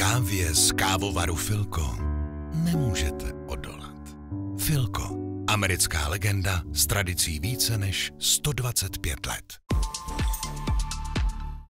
Kávě z kávovaru Philco nemůžete odolat. Philco, americká legenda s tradicí více než 125 let.